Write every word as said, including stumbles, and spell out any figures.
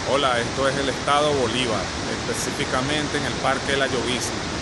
Hola, esto es el estado Bolívar, específicamente en el Parque La Llovizna.